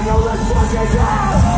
Yo, let's fucking go!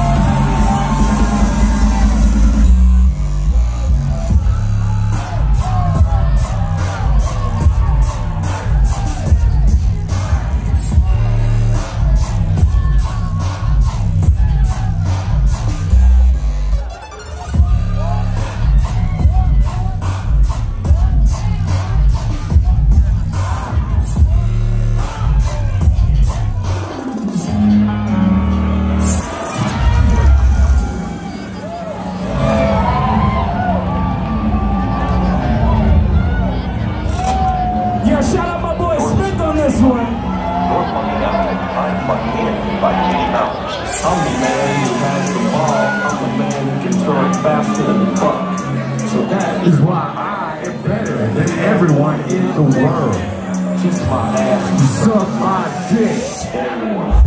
Shout out my boy Smith on this one. You're fucking out. I'm fucking in by 80 pounds. I'm the man who has the ball. I'm the man who can throw it faster than the fuck. So that is why I am better than everyone in the world. Kiss my ass, suck my dick. Everyone.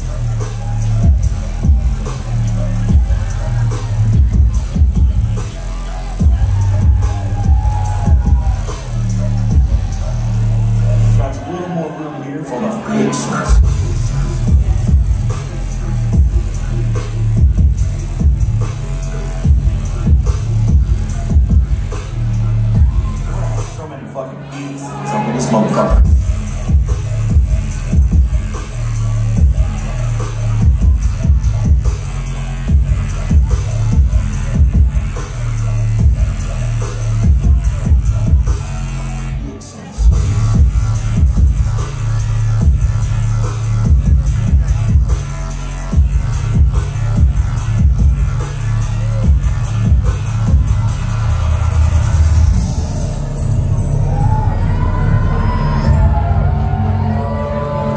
For the Fixins. So many fucking beats up in this motherfucker.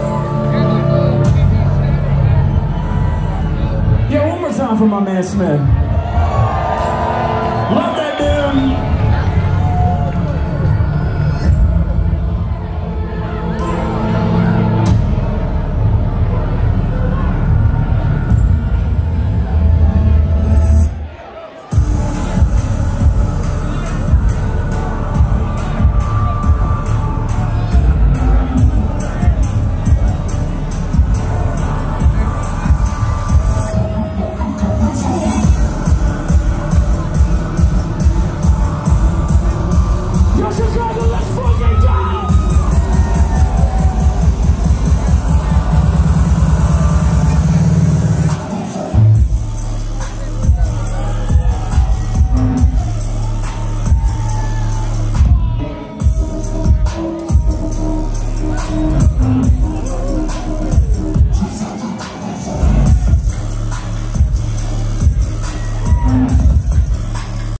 For my man Smith.